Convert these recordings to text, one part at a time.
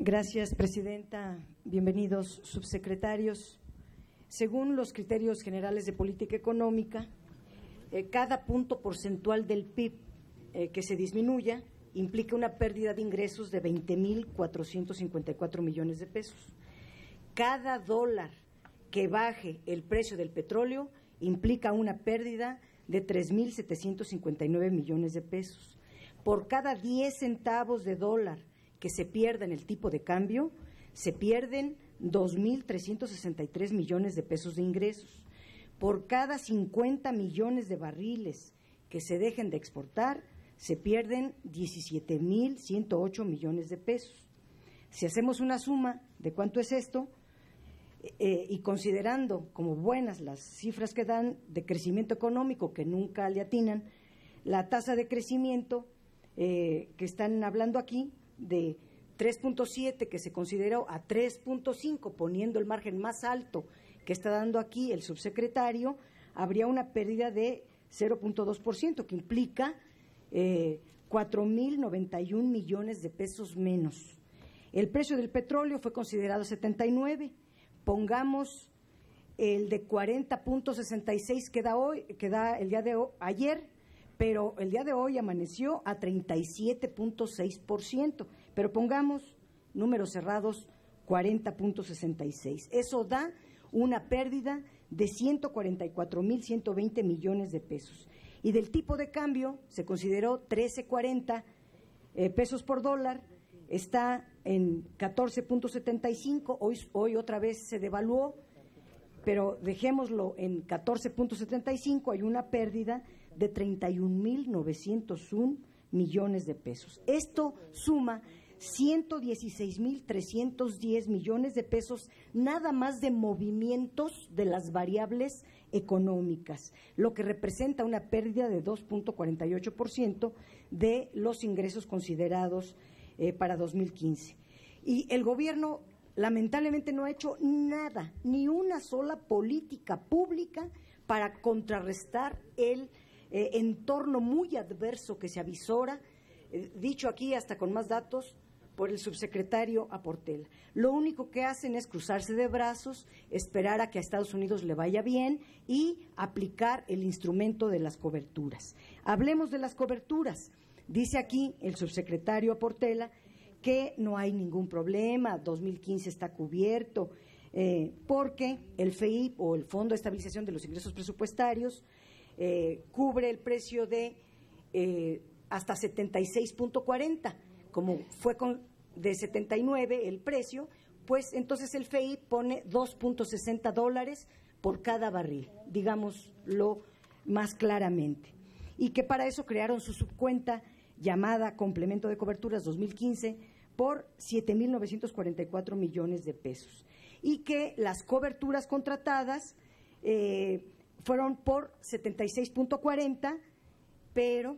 Gracias, presidenta. Bienvenidos, subsecretarios. Según los criterios generales de política económica, cada punto porcentual del PIB que se disminuya implica una pérdida de ingresos de 20.454 millones de pesos. Cada dólar que baje el precio del petróleo implica una pérdida de 3.759 millones de pesos. Por cada 10 centavos de dólar que se pierda en el tipo de cambio, se pierden 2.363 millones de pesos de ingresos. Por cada 50 millones de barriles que se dejen de exportar, se pierden 17.108 millones de pesos. Si hacemos una suma de cuánto es esto, y considerando como buenas las cifras que dan de crecimiento económico, que nunca le atinan, la tasa de crecimiento que están hablando aquí, de 3.7 que se consideró a 3.5, poniendo el margen más alto que está dando aquí el subsecretario, habría una pérdida de 0.2%, que implica 4.091 millones de pesos menos. El precio del petróleo fue considerado 79, pongamos el de 40.66 que da el día de ayer, pero el día de hoy amaneció a 37.6%, pero pongamos números cerrados 40.66. Eso da una pérdida de 144.120 millones de pesos. Y del tipo de cambio se consideró 13.40 pesos por dólar, está en 14.75, hoy otra vez se devaluó, pero dejémoslo en 14.75, hay una pérdida de 31.901 millones de pesos. Esto suma 116.310 millones de pesos nada más de movimientos de las variables económicas, lo que representa una pérdida de 2.48% de los ingresos considerados para 2015. Y el gobierno lamentablemente no ha hecho nada, ni una sola política pública para contrarrestar el entorno muy adverso que se avisora, dicho aquí hasta con más datos por el subsecretario Portela. Lo único que hacen es cruzarse de brazos, esperar a que a Estados Unidos le vaya bien y aplicar el instrumento de las coberturas. Hablemos de las coberturas. Dice aquí el subsecretario Portela que no hay ningún problema, 2015 está cubierto, porque el FEIP o el Fondo de Estabilización de los Ingresos Presupuestarios cubre el precio de hasta 76.40, como fue de 79 el precio, pues entonces el FEIP pone $2.60 por cada barril, digámoslo más claramente, y que para eso crearon su subcuenta llamada Complemento de Coberturas 2015 por 7.944 millones de pesos, y que las coberturas contratadas fueron por 76.40, pero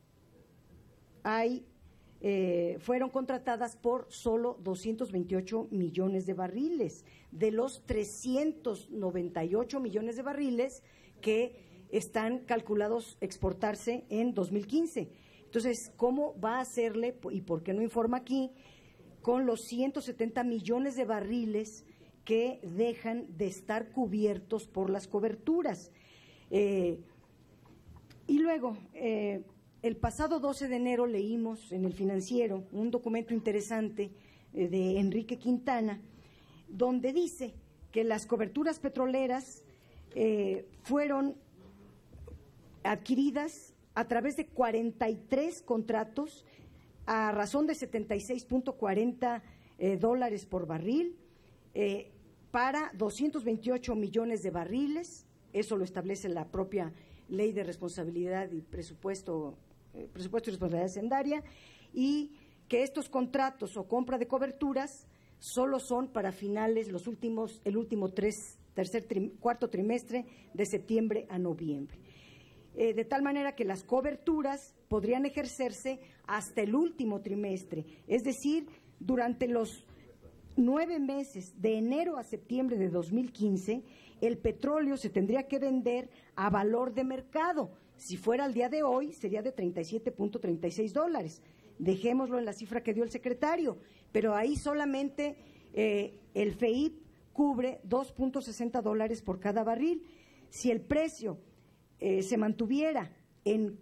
fueron contratadas por solo 228 millones de barriles, de los 398 millones de barriles que están calculados exportarse en 2015. Entonces, ¿cómo va a hacerle, y por qué no informa aquí, con los 170 millones de barriles que dejan de estar cubiertos por las coberturas? Y luego, el pasado 12 de enero leímos en El Financiero un documento interesante de Enrique Quintana, donde dice que las coberturas petroleras fueron adquiridas a través de 43 contratos a razón de 76.40 dólares por barril para 228 millones de barriles. Eso lo establece la propia Ley de Responsabilidad y Presupuesto y Responsabilidad Hacendaria, y que estos contratos o compra de coberturas solo son para finales, el último cuarto trimestre de septiembre a noviembre. De tal manera que las coberturas podrían ejercerse hasta el último trimestre, es decir, durante los 9 meses, de enero a septiembre de 2015, el petróleo se tendría que vender a valor de mercado. Si fuera al día de hoy, sería de $37.36. dejémoslo en la cifra que dio el secretario, pero ahí solamente el FEIP cubre $2.60 por cada barril. Si el precio se mantuviera en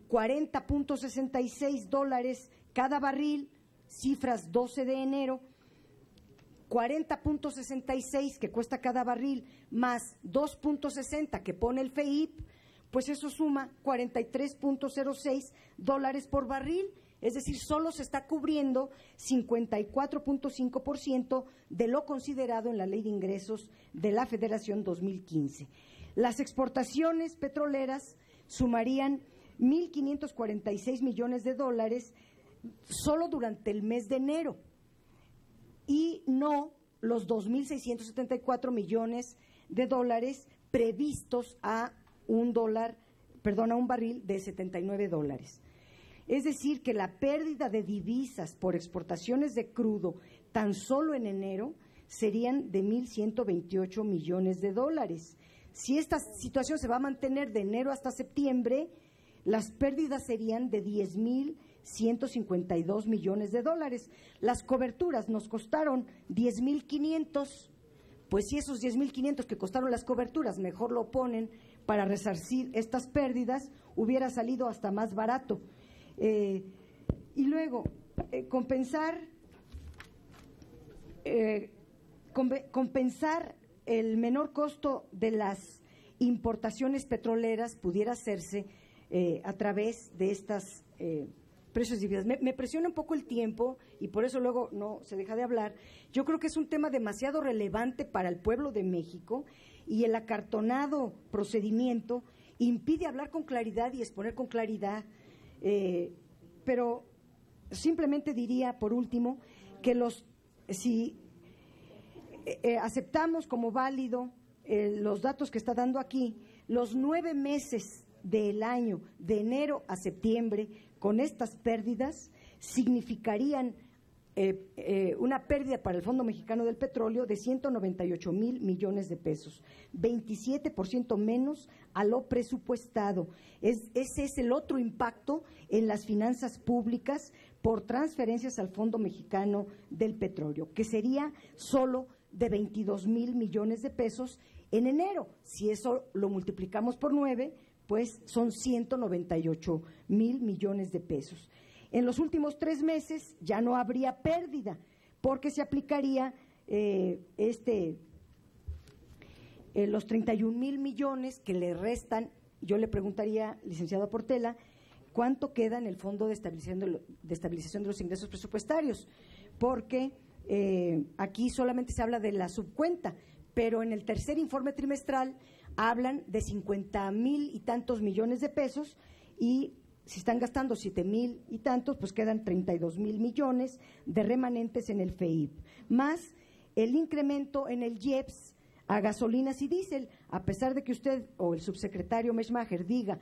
$40.66 cada barril, cifras 12 de enero, 40.66 que cuesta cada barril más 2.60 que pone el FEIP, pues eso suma $43.06 por barril, es decir, solo se está cubriendo 54.5% de lo considerado en la Ley de Ingresos de la Federación 2015. Las exportaciones petroleras sumarían $1.546 millones solo durante el mes de enero, y no los $2.674 millones previstos a un barril de $79. Es decir, que la pérdida de divisas por exportaciones de crudo tan solo en enero serían de $1.128 millones. Si esta situación se va a mantener de enero hasta septiembre, las pérdidas serían de $10.152 millones. Las coberturas nos costaron $10.500, pues si esos $10.500 que costaron las coberturas mejor lo ponen para resarcir estas pérdidas, hubiera salido hasta más barato. Y luego, compensar el menor costo de las importaciones petroleras pudiera hacerse a través de estas precios de divisas. Me presiona un poco el tiempo y por eso luego no se deja de hablar. Yo creo que es un tema demasiado relevante para el pueblo de México y el acartonado procedimiento impide hablar con claridad y exponer con claridad. Pero simplemente diría, por último, que si aceptamos como válido los datos que está dando aquí, los 9 meses del año, de enero a septiembre, con estas pérdidas, significarían una pérdida para el Fondo Mexicano del Petróleo de $198,000 millones, 27% menos a lo presupuestado. Ese es el otro impacto en las finanzas públicas por transferencias al Fondo Mexicano del Petróleo, que sería solo de $22,000 millones en enero. Si eso lo multiplicamos por 9, pues son $198,000 millones. En los últimos 3 meses ya no habría pérdida, porque se aplicaría los $31,000 millones que le restan. Yo le preguntaría, licenciado Portela, ¿cuánto queda en el Fondo de Estabilización de los Ingresos Presupuestarios? Porque aquí solamente se habla de la subcuenta, pero en el tercer informe trimestral hablan de 50,000 y tantos millones y si están gastando 7,000 y tantos, pues quedan 32,000 millones de remanentes en el FEIP, más el incremento en el IEPS a gasolinas y diésel, a pesar de que usted o el subsecretario Meshmacher diga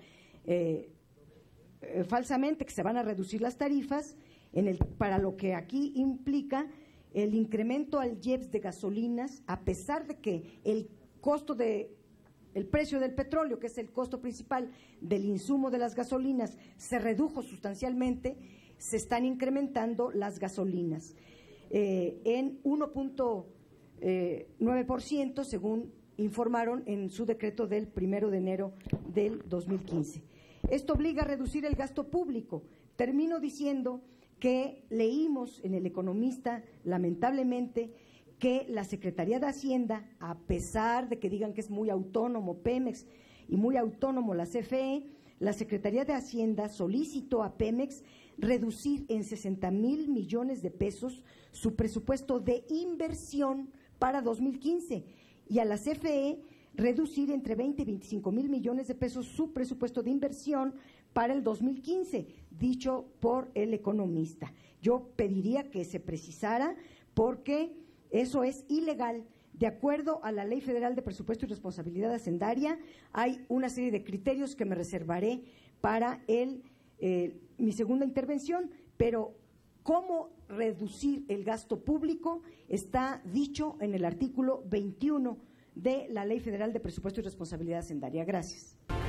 falsamente que se van a reducir las tarifas, para lo que aquí implica el incremento al IEPS de gasolinas, a pesar de que el precio del petróleo, que es el costo principal del insumo de las gasolinas, se redujo sustancialmente, se están incrementando las gasolinas en 1.9%, según informaron en su decreto del 1 de enero del 2015. Esto obliga a reducir el gasto público. Termino diciendo que leímos en El Economista, lamentablemente, que la Secretaría de Hacienda, a pesar de que digan que es muy autónomo Pemex y muy autónomo la CFE, la Secretaría de Hacienda solicitó a Pemex reducir en $60,000 millones su presupuesto de inversión para 2015 y a la CFE reducir entre 20 y 25,000 millones su presupuesto de inversión para el 2015, dicho por El Economista. Yo pediría que se precisara porque eso es ilegal. De acuerdo a la Ley Federal de Presupuesto y Responsabilidad Hacendaria, hay una serie de criterios que me reservaré para mi segunda intervención, pero cómo reducir el gasto público está dicho en el artículo 21 de la Ley Federal de Presupuesto y Responsabilidad Hacendaria. Gracias.